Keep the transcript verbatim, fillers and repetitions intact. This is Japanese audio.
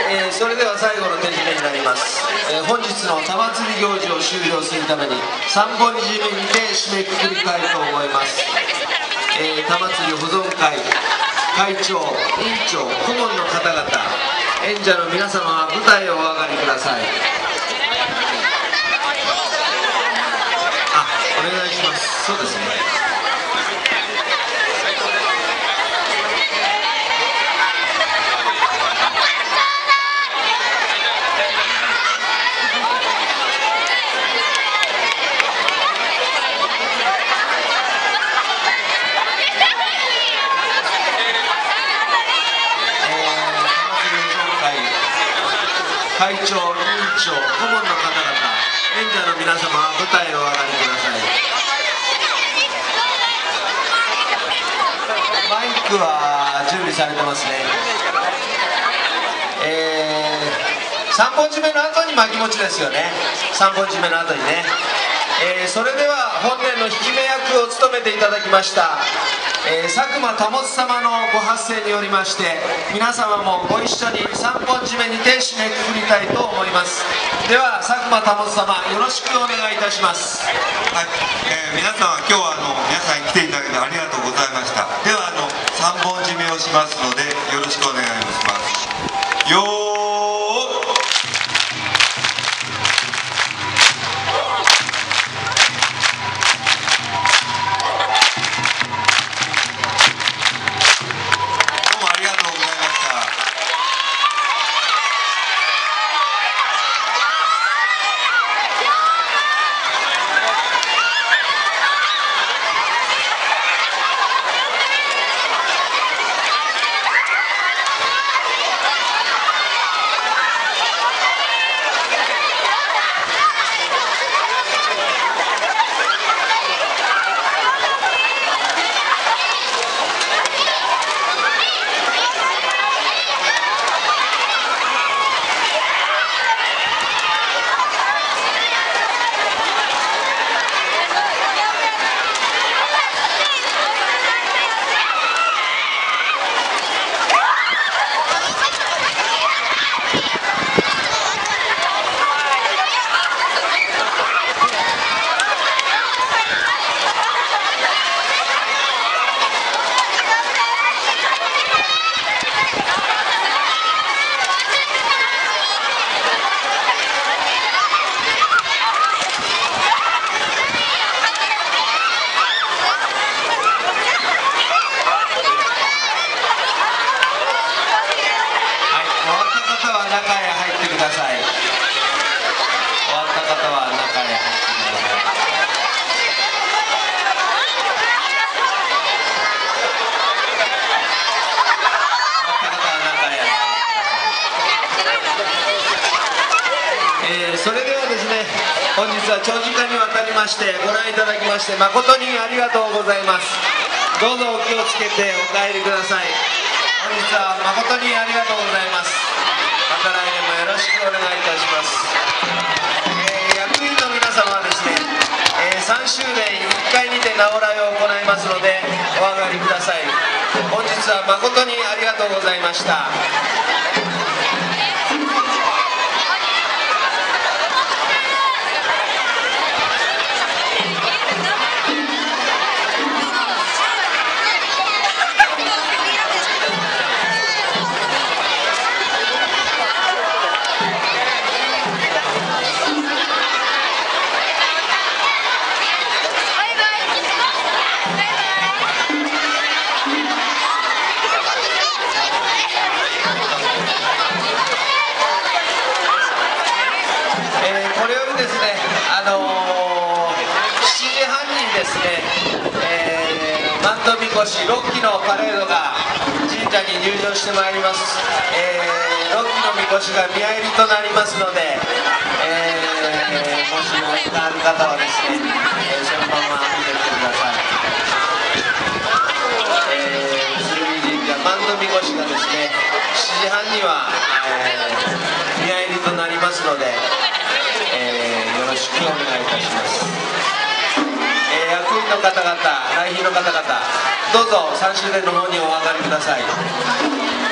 えー、それでは最後の手締めになります。えー、本日の玉釣り行事を終了するためにさんぼん締めにて締めくくりたいと思います。えー、玉釣り保存会会長、委員長、顧問の方々、演者の皆様は舞台をお上がりください。あ、お願いします。そうですね。会長、委員長、顧問の方々、演者の皆様は舞台をお上がりください。マイクは準備されてますね。えー、さんぼん締めの後に巻き持ちですよね。さんぼん締めの後にね。えー、それでは本年の引き目役を務めていただきました、えー、佐久間保様のご発声によりまして、皆様もご一緒にさんぼん締めにて締めくくりたいと思います。では佐久間保様、よろしくお願いいたします。 はい、えー、皆様今日はあの皆さんに来ていただきありがとうございました。ではあのさんぼん締めをしますのでよろしくお願いします。よーそれではですね、本日は長時間にわたりましてご覧いただきまして誠にありがとうございます。どうぞお気をつけてお帰りください。本日は誠にありがとうございます。また来年もよろしくお願いいたします。えー、役員の皆様はですね、えー、さんしゅうねんいっかいにて直らいを行いますのでお上がりください。本日は誠にありがとうございました。ろっきのパレードが神社に入場してまいります。えー、ろっきのみこしが宮入りとなりますので、えー、もしお時間ある方はですね、えー、そのまま見てみてください。えー、鶴見神社万のみこしがですね、しちじはんには、えー、宮入りとなりますので、えー、よろしくお願いいたします。役員の方々、来賓の方々、どうぞさんしゅうねんの方にお上がりください。